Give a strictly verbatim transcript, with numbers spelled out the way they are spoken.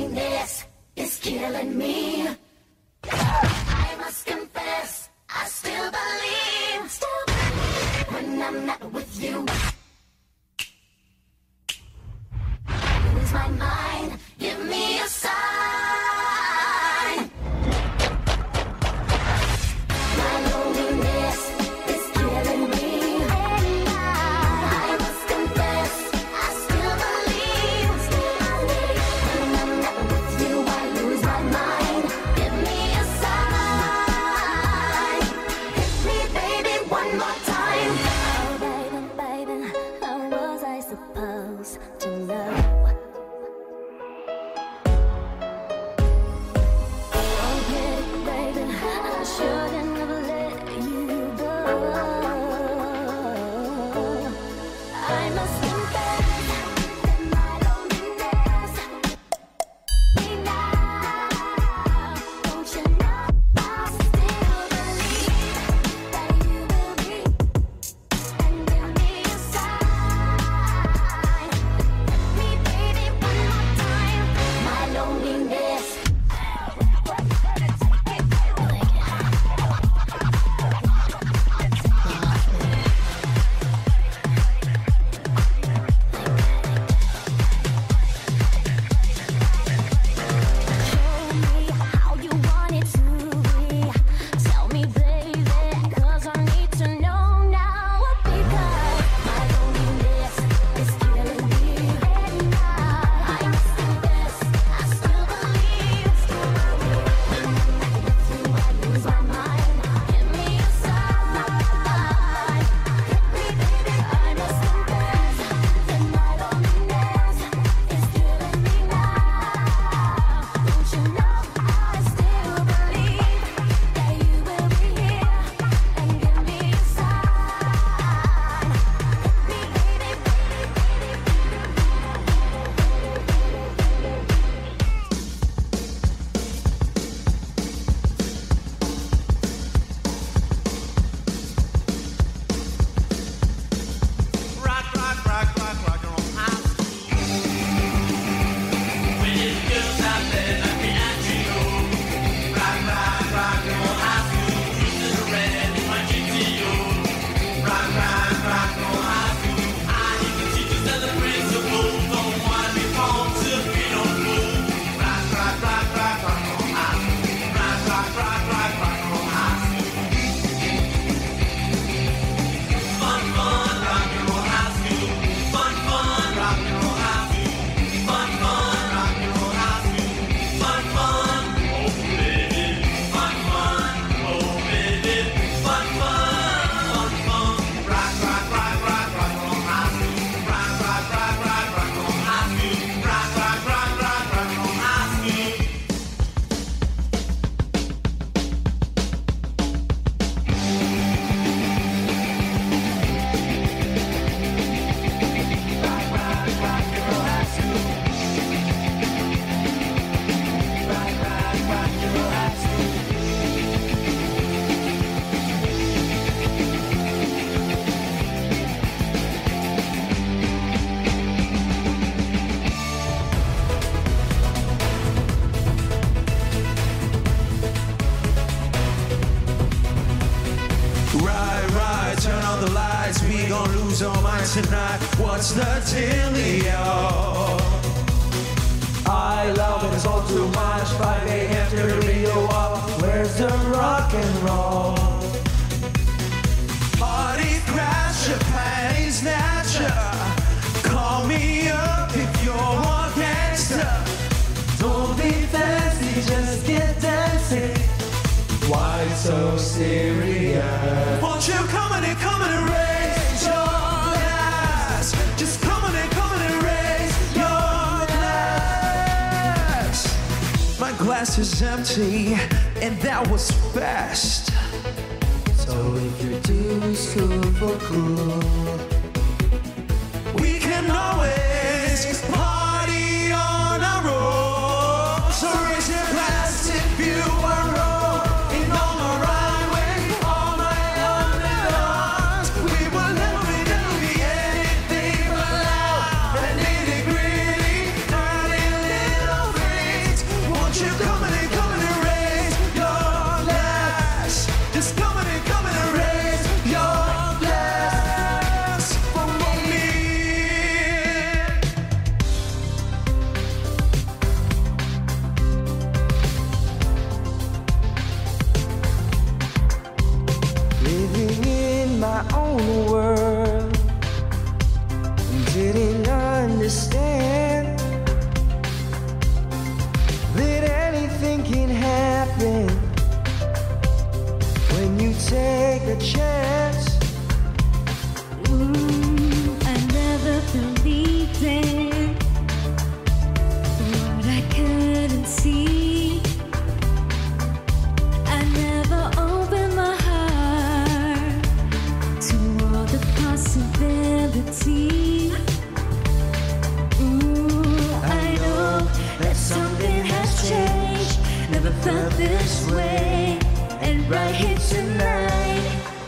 loneliness is killing me. I must confess, I still believe, still believe when I'm not with you. I lose my mind, give me a sign. My loneliness is killing me. I must confess, I still believe, still believe when I'm not with you. I lose my mind, give me a sign. Hit me, baby, one more time. Oh, baby, baby, how was I supposed to know? Tonight, what's the dealio? I love it, it's all too much. five a m to the radio up. Where's the rock and roll? Party crasher, panty snatcher. Call me up if you're a gangster. Don't be fancy, just get dancing. Why so serious? Won't you come in and come in and raise your just come on and come on and raise your glass. My glass is empty, and that was fast. So if you're too cool for cool, we can always party on our own. So raise your glass if you are rolling on the right way. All my underdogs, we will never be, never be anything but loud and nitty gritty, dirty little freaks. felt this way, and right here tonight.